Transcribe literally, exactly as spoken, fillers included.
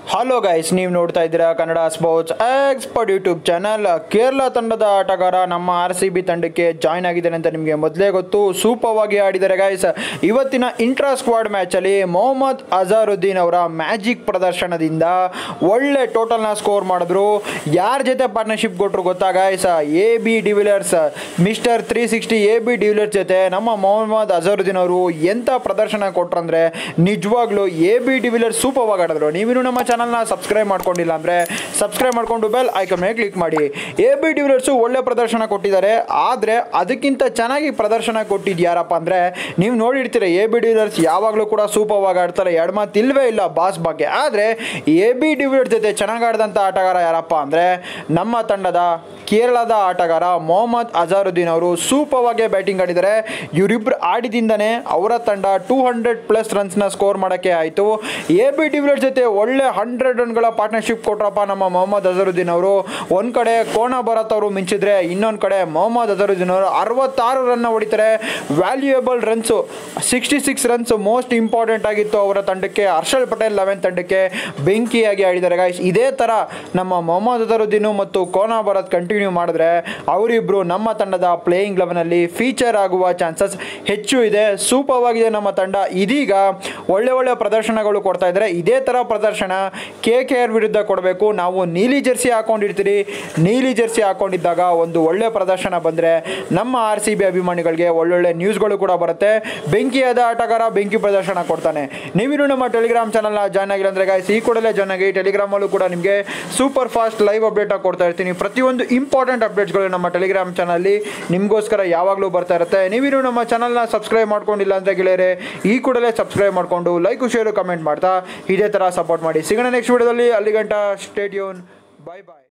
Hello guys, ನೀವು ನೋಡ್ತಾ ಇದ್ದೀರಾ Kannada sports expert YouTube channel. Kerala ತಂಡದ ಆಟಗಾರ ನಮ್ಮ ಆರ್ ಸಿ ಬಿ ತಂಡಕ್ಕೆ ಜಾಯ್ನ್ ಆಗಿದ್ದಾನೆ ಅಂತ ನಿಮಗೆ ಮೊದಲೇ ಗೊತ್ತು. ಸೂಪರ್ವಾಗಿ ಆಡಿದ್ದಾರೆ ಗೈಸ್. ಇವತ್ತಿನ ಇಂಟ್ರಾ ಸ್ಕ್ವಾಡ್ ಮ್ಯಾಚಲ್ಲಿ ಮೊಹಮ್ಮದ್ ಅಜರುದ್ದೀನ್ ಅವರ ಮ್ಯಾಜಿಕ್ ಪ್ರದರ್ಶನದಿಂದ ಒಳ್ಳೆ ಟೋಟಲ್ನ ಸ್ಕೋರ್ ಮಾಡಿದ್ರು. ಯಾರ ಜೊತೆ ಪಾರ್ಟ್ನರ್ಶಿಪ್ ಕೊಟ್ಟರು ಗೊತ್ತಾ guys? A B de Villiers, mister three sixty A B de Villiers ಜೊತೆ ನಮ್ಮ ಮೊಹಮ್ಮದ್ ಅಜರುದ್ದೀನ್ ಅವರು ಎಂಥ ಪ್ರದರ್ಶನ ಕೊಟ್ರಂದ್ರೆ ನಿಜವಾಗ್ಲೂ ಎ ಬಿ ಡಿವಿಲಿಯರ್ಸ್ ಸೂಪರ್ವಾಗಿ ಆಡಿದ್ರು. ನೀವಿನ್ನು ನಮ್ಮ ಚಾನಲ್ನ ಸಬ್ಸ್ಕ್ರೈಬ್ ಮಾಡ್ಕೊಂಡಿಲ್ಲ ಅಂದರೆ ಸಬ್ಸ್ಕ್ರೈಬ್ ಮಾಡಿಕೊಂಡು ಬೆಲ್ ಐಕಾನ್ ಮೇಲೆ ಕ್ಲಿಕ್ ಮಾಡಿ. ಎ ಬಿ ಡಿವಿಲಿಯರ್ಸು ಒಳ್ಳೆ ಪ್ರದರ್ಶನ ಕೊಟ್ಟಿದ್ದಾರೆ. ಆದರೆ ಅದಕ್ಕಿಂತ ಚೆನ್ನಾಗಿ ಪ್ರದರ್ಶನ ಕೊಟ್ಟಿದ್ದು ಯಾರಪ್ಪ ಅಂದರೆ, ನೀವು ನೋಡಿರ್ತೀರ ಎ ಬಿ ಡಿವಿಲಿಯರ್ಸ್ ಯಾವಾಗಲೂ ಕೂಡ ಸೂಪರ್ವಾಗಿ ಆಡ್ತಾರೆ, ಎರಡು ಮಾತು ಇಲ್ಲವೇ ಇಲ್ಲ ಬಾಸ್ ಬಗ್ಗೆ. ಆದರೆ ಎ ಬಿ ಡಿವಿಲಿಯರ್ಸ್ ಜೊತೆ ಚೆನ್ನಾಗಿ ಆಡಿದಂಥ ಆಟಗಾರ ಯಾರಪ್ಪ ಅಂದರೆ ನಮ್ಮ ತಂಡದ ಕೇರಳದ ಆಟಗಾರ ಮೊಹಮ್ಮದ್ ಅಜರುದ್ದೀನ್ ಅವರು ಸೂಪರ್ವಾಗಿ ಬ್ಯಾಟಿಂಗ್ ಆಡಿದ್ದಾರೆ. ಇವರಿಬ್ಬರು ಆಡಿದಿಂದನೇ ಅವರ ತಂಡ ಟೂ ಹಂಡ್ರೆಡ್ ಪ್ಲಸ್ ರನ್ಸ್ನ ಸ್ಕೋರ್ ಮಾಡೋಕ್ಕೆ ಆಯಿತು. ಎ ಬಿ ಡಿವಿಲಿಯರ್ಸ್ ಜೊತೆ ಒಳ್ಳೆ ಹಂಡ್ರೆಡ್ ರನ್ಗಳ ಪಾರ್ಟ್ನರ್ಶಿಪ್ ಕೊಟ್ರಪ್ಪ ನಮ್ಮ ಮೊಹಮ್ಮದ್ ಅಜರುದ್ದೀನ್ ಅವರು. ಒಂದು ಕಡೆ ಕೋನ ಭರತ್ ಅವರು ಮಿಂಚಿದ್ರೆ, ಇನ್ನೊಂದು ಕಡೆ ಮೊಹಮ್ಮದ್ ಅಜರುದ್ದೀನ್ ಅವರು ಅರವತ್ತಾರು ರನ್ನ ಹೊಡಿತಾರೆ. Valuable runs sixty six runs most important ಆಗಿತ್ತು ಅವರ ತಂಡಕ್ಕೆ. ಹರ್ಷಲ್ ಪಟೇಲ್ ಲೆವೆನ್ ತಂಡಕ್ಕೆ ಬೆಂಕಿಯಾಗಿ ಆಡಿದ್ದಾರೆ ಗೈಸ್. ಇದೇ ಥರ ನಮ್ಮ ಮೊಹಮ್ಮದ್ ಅಜರುದ್ದೀನ್ ಮತ್ತು ಕೋನ ಭರತ್ ಕಂಟಿನ್ಯೂ ಮಾಡಿದ್ರೆ ಅವರಿಬ್ಬರು ನಮ್ಮ ತಂಡದ ಪ್ಲೇಯಿಂಗ್ ಲೆವೆನಲ್ಲಿ ಫೀಚರ್ ಆಗುವ ಚಾನ್ಸಸ್ ಹೆಚ್ಚು ಇದೆ. ಸೂಪರ್ವಾಗಿದೆ ನಮ್ಮ ತಂಡ. ಇದೀಗ ಒಳ್ಳೆ ಒಳ್ಳೆ ಪ್ರದರ್ಶನಗಳು ಕೊಡ್ತಾ ಇದ್ದಾರೆ. ಇದೇ ಥರ ಪ್ರದರ್ಶನ ಕೆ ಕೆ ಆರ್ ವಿರುದ್ಧ ಕೊಡಬೇಕು. ನಾವು ನೀಲಿ ಜರ್ಸಿ ಹಾಕೊಂಡಿರ್ತೀರಿ, ನೀಲಿ ಜರ್ಸಿ ಹಾಕೊಂಡಿದ್ದಾಗ ಒಂದು ಒಳ್ಳೆ ಪ್ರದರ್ಶನ ಬಂದರೆ ನಮ್ಮ ಆರ್ ಸಿ ಬಿ ಅಭಿಮಾನಿಗಳಿಗೆ ಒಳ್ಳೊಳ್ಳೆ ನ್ಯೂಸ್ಗಳು ಕೂಡ ಬರುತ್ತೆ. ಬೆಂಕಿಯಾದ ಆಟಗಾರ ಬೆಂಕಿ ಪ್ರದರ್ಶನ ಕೊಡ್ತಾನೆ. ನೀವಿನ್ನು ನಮ್ಮ ಟೆಲಿಗ್ರಾಮ್ ಚಾನಲ್ನ ಜಾಯ್ನ್ ಆಗಿಲ್ಲ ಅಂದರೆ ಗಾಯ್ಸ್ ಈ ಕೂಡಲೇ ಜಾಯ್ನ್ ಆಗಿ. ಟೆಲಿಗ್ರಾಮಲ್ಲೂ ಕೂಡ ನಿಮಗೆ ಸೂಪರ್ ಫಾಸ್ಟ್ ಲೈವ್ ಅಪ್ಡೇಟ್ ಆಗಿ ಕೊಡ್ತಾ ಇರ್ತೀನಿ. ಪ್ರತಿಯೊಂದು ಇಂಪಾರ್ಟೆಂಟ್ ಅಪ್ಡೇಟ್ಸ್ಗಳು ನಮ್ಮ ಟೆಲಿಗ್ರಾಮ್ ಚಾನಲ್ಲಿ ನಿಮಗೋಸ್ಕರ ಯಾವಾಗಲೂ ಬರ್ತಾ ಇರುತ್ತೆ. ನೀವಿನ್ನು ನಮ್ಮ ಚಾನಲ್ನ ಸಬ್ಸ್ಕ್ರೈಬ್ ಮಾಡ್ಕೊಂಡಿಲ್ಲ ಅಂದರೆ ಗೆಳೆಯರೆ ಈ ಕೂಡಲೇ ಸಬ್ಸ್ಕ್ರೈಬ್ ಮಾಡಿಕೊಂಡು ಲೈಕ್ ಶೇರು ಕಮೆಂಟ್ ಮಾಡ್ತಾ ಇದೇ ಥರ ಸಪೋರ್ಟ್ ಮಾಡಿ. ಸಿಗೋಣ ನೆಕ್ಸ್ಟ್ ವಿಡಿಯೋದಲ್ಲಿ. ಅಲ್ಲಿ ಗಂಟ ಸ್ಟೇ ಟ್ಯೂನ್. ಬಾಯ್ ಬಾಯ್.